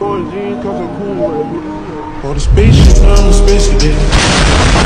Going jeans, cause I'm cool with it. Oh, the spaceship, I'm a space cadet.